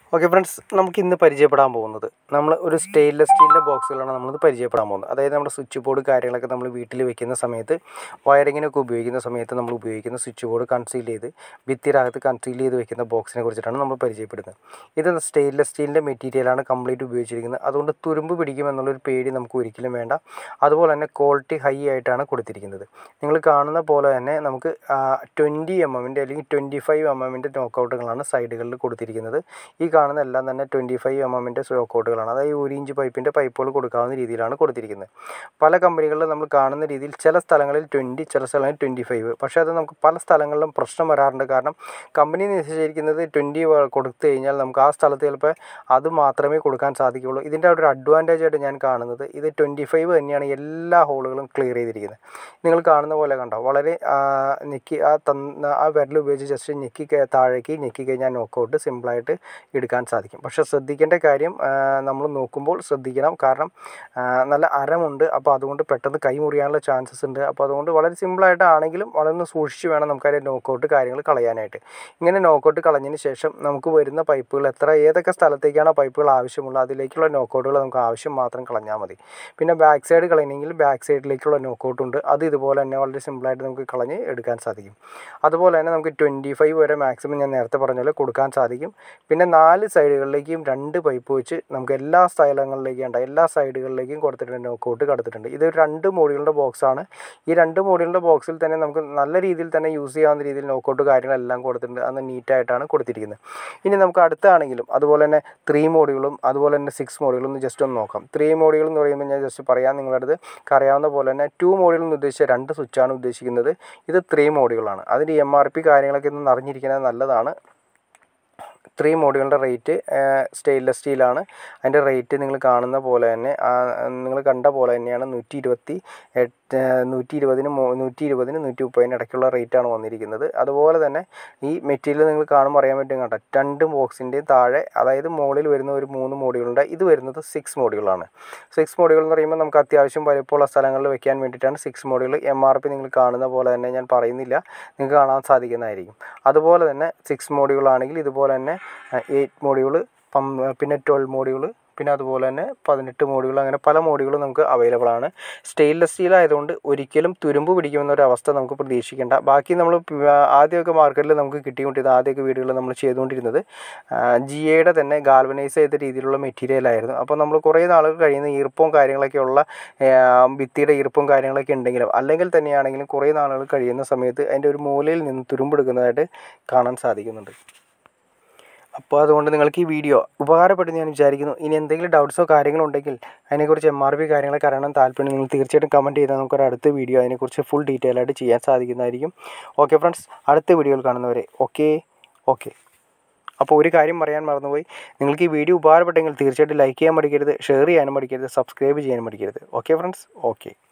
Okay friends, നമുക്ക് ഇന്ന് പരിചയപ്പെടാൻ പോകുന്നത് നമ്മൾ ഒരു സ്റ്റെയിൻലെസ് സ്റ്റീലിൻ്റെ ബോക്സുകളാണ് നമ്മളിത് പരിചയപ്പെടാൻ പോകുന്നത്. അതായത് നമ്മുടെ സ്വിച്ച് ബോർഡ് കാര്യങ്ങളൊക്കെ നമ്മൾ വീട്ടിൽ വെക്കുന്ന സമയത്ത് വയറിങ്ങിനൊക്കെ ഉപയോഗിക്കുന്ന സമയത്ത് നമ്മൾ ഉപയോഗിക്കുന്ന സ്വിച്ച് ബോർഡ് കൺസീൽ ചെയ്ത് ഭിത്തിയിനകത്ത് കൺസീൽ ചെയ്ത് വെക്കുന്ന ബോക്സിനെ കുറിച്ചിട്ടാണ് നമ്മൾ പരിചയപ്പെടുന്നത്. ഇത് സ്റ്റെയിൻലെസ് സ്റ്റീലിൻ്റെ മെറ്റീരിയലാണ് കംപ്ലീറ്റ് ഉപയോഗിച്ചിരിക്കുന്നത്. അതുകൊണ്ട് തുരുമ്പ് പിടിക്കുമെന്നുള്ളൊരു പേടി നമുക്ക് ഒരിക്കലും വേണ്ട. അതുപോലെ തന്നെ ക്വാളിറ്റി ഹൈ ആയിട്ടാണ് കൊടുത്തിരിക്കുന്നത്. നിങ്ങൾ കാണുന്ന പോലെ തന്നെ നമുക്ക് 20 mm അല്ലെങ്കിൽ 25 mm നോക്കൗട്ടുകളാണ് സൈഡുകളിൽ കൊടുത്തിരിക്കുന്നത്. ഈ കാണുന്ന എല്ലാം തന്നെ 25 mm നോക്കൗട്ടുകളാണ്. അതായത് 1 ഇഞ്ച് പൈപ്പിൻ്റെ പൈപ്പുകൾ കൊടുക്കാവുന്ന രീതിയിലാണ് കൊടുത്തിരിക്കുന്നത്. പല കമ്പനികളിലും നമ്മൾ കാണുന്ന രീതിയിൽ ചില സ്ഥലങ്ങളിൽ 20, ചില സ്ഥലങ്ങളിൽ 25. പക്ഷേ അത് നമുക്ക് പല സ്ഥലങ്ങളിലും പ്രശ്നം വരാറുണ്ട്. കാരണം കമ്പനി നിശ്ചയിച്ചിരിക്കുന്നത് 20 കൊടുത്തു കഴിഞ്ഞാൽ നമുക്ക് ആ സ്ഥലത്ത് ചിലപ്പോൾ അത് മാത്രമേ കൊടുക്കാൻ സാധിക്കുകയുള്ളൂ. ഇതിൻ്റെ ഒരു അഡ്വാൻറ്റേജ് ആയിട്ട് ഞാൻ കാണുന്നത് ഇത് 25 തന്നെയാണ് എല്ലാ ഹോളുകളും ക്ലിയർ ചെയ്തിരിക്കുന്നത്. നിങ്ങൾ കാണുന്ന പോലെ കണ്ടോ, വളരെ ഞെക്കി ആ വിരൽ ഉപയോഗിച്ച് ജസ്റ്റ് ഞെക്കി താഴേക്ക് ഞെക്കി കഴിഞ്ഞാൽ നോക്കൗട്ട് സിമ്പിളായിട്ട് എടുക്കാൻ സാധിക്കും. പക്ഷേ ശ്രദ്ധിക്കേണ്ട കാര്യം, നമ്മൾ നോക്കുമ്പോൾ ശ്രദ്ധിക്കണം. കാരണം നല്ല അരമുണ്ട്. അപ്പോൾ അതുകൊണ്ട് പെട്ടെന്ന് കൈ മുറിയാനുള്ള ചാൻസസ് ഉണ്ട്. അപ്പോൾ അതുകൊണ്ട് വളരെ സിമ്പിളായിട്ടാണെങ്കിലും വളരെ സൂക്ഷിച്ച് വേണം നമുക്കതിൻ്റെ നോക്കൗട്ട് കാര്യങ്ങൾ കളയാനായിട്ട്. ഇങ്ങനെ നോക്കൗട്ട് കളഞ്ഞതിന് ശേഷം നമുക്ക് വരുന്ന പൈപ്പുകൾ ഏതൊക്കെ സ്ഥലത്തേക്കാണ് പൈപ്പുകൾ ആവശ്യമുള്ളത് അതിലേക്കുള്ള നോക്കൗട്ടുകൾ നമുക്ക് ആവശ്യം മാത്രം കളഞ്ഞാൽ മതി. പിന്നെ ബാക്ക് സൈഡ് കളയണമെങ്കിൽ ബാക്ക് സൈഡിലേക്കുള്ള നോക്കൗട്ടുണ്ട്. അത് ഇതുപോലെ തന്നെ വളരെ സിമ്പിളായിട്ട് നമുക്ക് കളഞ്ഞ് എടുക്കാൻ സാധിക്കും. അതുപോലെ തന്നെ നമുക്ക് 25 വരെ മാക്സിമം ഞാൻ നേരത്തെ പറഞ്ഞ പോലെ കൊടുക്കാൻ സാധിക്കും. പിന്നെ 4 സൈഡുകളിലേക്കും 2 പൈപ്പ് വെച്ച് നമുക്ക് എല്ലാ സൈഡുകളിലേക്കും കൊടുത്തിട്ടുണ്ട്, നോക്കൗട്ട് കടത്തിയിട്ടുണ്ട്. ഇതൊരു 2 മോഡുകളുടെ ബോക്സാണ്. ഈ 2 മോഡുകളുടെ ബോക്സിൽ തന്നെ നമുക്ക് നല്ല രീതിയിൽ തന്നെ യൂസ് ചെയ്യാവുന്ന രീതിയിൽ നോക്കൗട്ട് കാര്യങ്ങളെല്ലാം കൊടുത്തിട്ടുണ്ട്. അത് നീറ്റായിട്ടാണ് കൊടുത്തിരിക്കുന്നത്. ഇനി നമുക്ക് അടുത്താണെങ്കിലും അതുപോലെ തന്നെ 3 മോഡുകളും അതുപോലെ തന്നെ 6 മോഡുകളും ജസ്റ്റ് ഒന്ന് നോക്കാം. 3 മോഡുകൾ എന്ന് പറയുമ്പോൾ ഞാൻ ജസ്റ്റ് പറയാം, നിങ്ങളുടെ അടുത്ത് അറിയാവുന്ന പോലെ തന്നെ 2 മോഡുകൾ എന്ന് ഉദ്ദേശിച്ച 2 സ്വിച്ചാണ് ഉദ്ദേശിക്കുന്നത്. ഇത് 3 മോഡുകളാണ്. അതിൻ്റെ MRP കാര്യങ്ങളൊക്കെ ഒന്ന് അറിഞ്ഞിരിക്കുന്നത് നല്ലതാണ്. 3 മോഡുകളുടെ റേറ്റ് സ്റ്റെയിൻലെസ് സ്റ്റീലാണ്. അതിൻ്റെ റേറ്റ് നിങ്ങൾ കാണുന്ന പോലെ തന്നെ നിങ്ങൾ കണ്ട പോലെ തന്നെയാണ് 120-ന് 130-ന് ഇടയ്ക്കുള്ള റേറ്റാണ് വന്നിരിക്കുന്നത്. അതുപോലെ തന്നെ ഈ മെറ്റീരിയൽ നിങ്ങൾ കാണുമ്പോൾ അറിയാൻ പറ്റും കേട്ടോ, 2 ബോക്സിൻ്റെയും താഴെ, അതായത് മുകളിൽ വരുന്ന ഒരു 3 മോഡുകളുണ്ട്. ഇത് വരുന്നത് 6 മോഡുകളാണ്. 6 മോഡുകൾ എന്ന് പറയുമ്പോൾ നമുക്ക് അത്യാവശ്യം വലിപ്പമുള്ള സ്ഥലങ്ങളിൽ വെക്കാൻ വേണ്ടിയിട്ടാണ് 6 മോഡുകൾ. MRP നിങ്ങൾ കാണുന്ന പോലെ തന്നെ ഞാൻ പറയുന്നില്ല, നിങ്ങൾക്ക് കാണാൻ സാധിക്കുന്നതായിരിക്കും. അതുപോലെ തന്നെ 6 മോഡുകളാണെങ്കിൽ ഇതുപോലെ തന്നെ 8 മോഡുകൾ, പിന്നെ 12 മോഡുകൾ, പിന്നെ അതുപോലെ തന്നെ 18 മോഡുകൾ, അങ്ങനെ പല മോഡുകളും നമുക്ക് അവൈലബിൾ ആണ്. സ്റ്റെയിൻലെസ് സ്റ്റീൽ ആയതുകൊണ്ട് ഒരിക്കലും തുരുമ്പ് പിടിക്കുമെന്നൊരവസ്ഥ നമുക്ക് പ്രതീക്ഷിക്കേണ്ട. ബാക്കി നമ്മൾ ആദ്യമൊക്കെ മാർക്കറ്റിൽ നമുക്ക് കിട്ടിക്കൊണ്ടിരുന്നത്, ആദ്യമൊക്കെ വീടുകളിൽ നമ്മൾ ചെയ്തുകൊണ്ടിരുന്നത് GAയുടെ തന്നെ ഗാൽവനൈസ് ചെയ്ത രീതിയിലുള്ള മെറ്റീരിയലായിരുന്നു. അപ്പോൾ നമ്മൾ കുറേ നാളുകൾ കഴിയുന്ന ഈർപ്പവും കാര്യങ്ങളൊക്കെയുള്ള ഭിത്തിയുടെ ഈർപ്പവും കാര്യങ്ങളൊക്കെ ഉണ്ടെങ്കിലും അല്ലെങ്കിൽ തന്നെയാണെങ്കിലും കുറേ നാളുകൾ കഴിയുന്ന സമയത്ത് അതിൻ്റെ ഒരു മൂലയിൽ നിന്ന് തുരുമ്പെടുക്കുന്നതായിട്ട് കാണാൻ സാധിക്കുന്നുണ്ട്. അപ്പോൾ അതുകൊണ്ട് നിങ്ങൾക്ക് ഈ വീഡിയോ ഉപകാരപ്പെട്ടെന്ന് ഞാൻ വിചാരിക്കുന്നു. ഇനി എന്തെങ്കിലും ഡൗട്ട്സോ കാര്യങ്ങളോ ഉണ്ടെങ്കിൽ അതിനെക്കുറിച്ച് MRP കാര്യങ്ങളൊക്കെ അറിയണം താല്പര്യം നിങ്ങൾ തീർച്ചയായിട്ടും കമൻറ്റ് ചെയ്താൽ നമുക്കൊരു അടുത്ത വീഡിയോ അതിനെക്കുറിച്ച് ഫുൾ ഡീറ്റെയിൽ ആയിട്ട് ചെയ്യാൻ സാധിക്കുന്നതായിരിക്കും. ഓക്കെ ഫ്രണ്ട്സ്, അടുത്ത വീഡിയോയിൽ കാണുന്നവരെ ഓക്കെ. അപ്പോൾ ഒരു കാര്യം പറയാൻ മറന്നുപോയി, നിങ്ങൾക്ക് ഈ വീഡിയോ ഉപകാരപ്പെട്ടെങ്കിൽ തീർച്ചയായിട്ടും ലൈക്ക് ചെയ്യാൻ മടിക്കരുത്, ഷെയർ ചെയ്യാനും മടിക്കരുത്, സബ്സ്ക്രൈബ് ചെയ്യാനും മടിക്കരുത്. Okay friends, okay.